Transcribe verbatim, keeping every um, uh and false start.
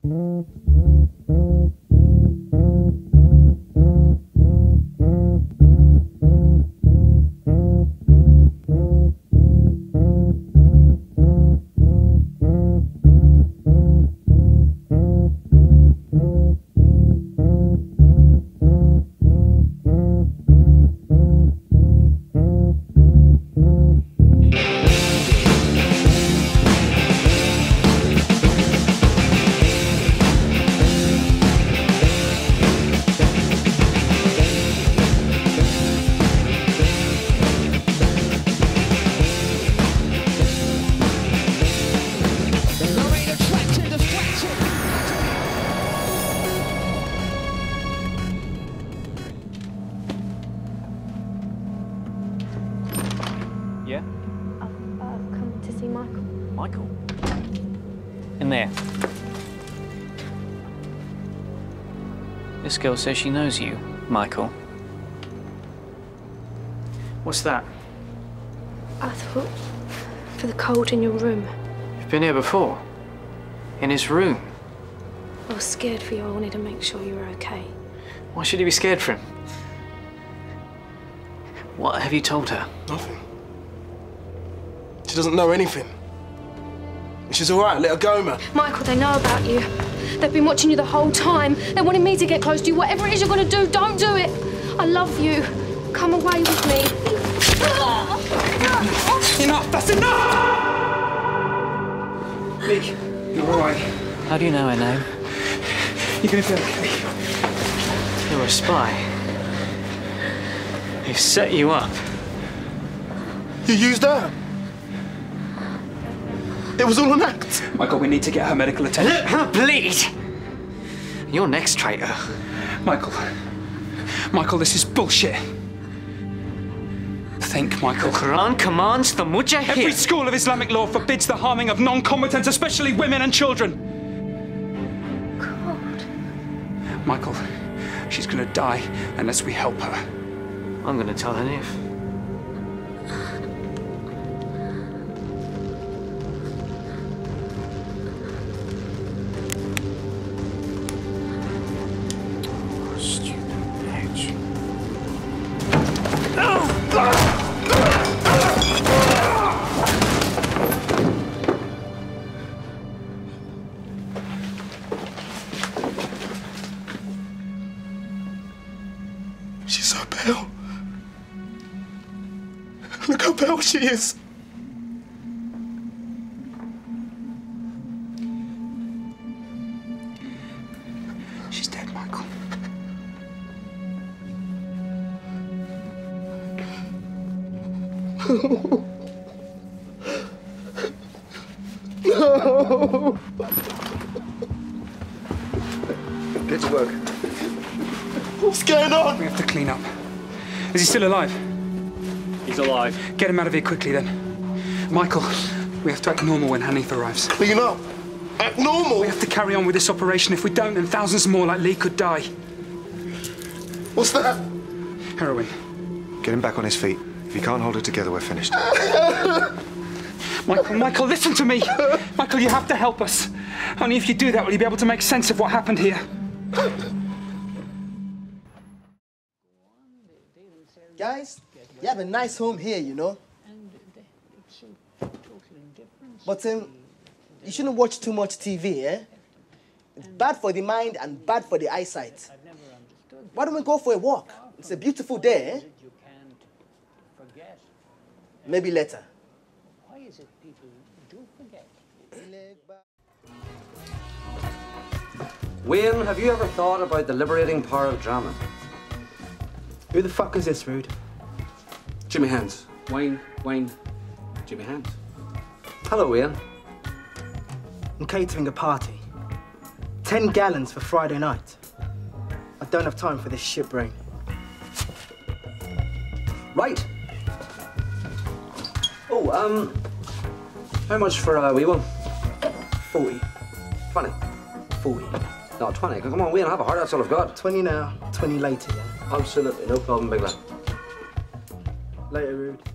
Yeah? I've, I've come to see Michael. Michael? In there. This girl says she knows you, Michael. What's that? I thought for the cold in your room. You've been here before. In his room. I was scared for you. I wanted to make sure you were okay. Why should you be scared for him? What have you told her? Nothing. She doesn't know anything. She's all right. Let her go, man. Michael, they know about you. They've been watching you the whole time. They wanted me to get close to you. Whatever it is you're going to do, don't do it. I love you. Come away with me. Enough! That's enough! Lee, you're all right. How do you know her name? You're going to be okay. You're a spy. They've set you up. You used her. It was all an act. Michael, we need to get her medical attention. Let her bleed! You're next, traitor. Michael. Michael, this is bullshit. Think, Michael. The Quran commands the mujahid. Every school of Islamic law forbids the harming of non-combatants, especially women and children. God. Michael, she's gonna die unless we help her. I'm gonna tell her if. She's so pale. Look how pale she is. She's dead, Michael. No. No. Get to work. What's going on? We have to clean up. Is he still alive? He's alive. Get him out of here quickly, then. Michael, we have to act normal when Hanif arrives. Clean up. Act normal. We have to carry on with this operation. If we don't, then thousands more like Lee could die. What's that? Heroin. Get him back on his feet. If you can't hold it together, we're finished. Michael, Michael, listen to me. Michael, you have to help us. Only if you do that will you be able to make sense of what happened here. Guys, you have a nice home here, you know. But um, you shouldn't watch too much T V, eh? It's bad for the mind and bad for the eyesight. Why don't we go for a walk? It's a beautiful day, eh? Maybe later. Why is it people do forget? Wayne, have you ever thought about the liberating power of drama? Who the fuck is this, Rude? Jimmy Hands. Wayne, Wayne, Jimmy Hands. Hello, Wayne. I'm catering a party. Ten gallons for Friday night. I don't have time for this shit brain. Right. Oh, um, how much for a wee one? Forty. Twenty. Forty. No, twenty. Come on, Wayne, have a heart. That's all I've got. Twenty now, twenty later, yeah? Absolutely, no problem, big lad. Later, Rude.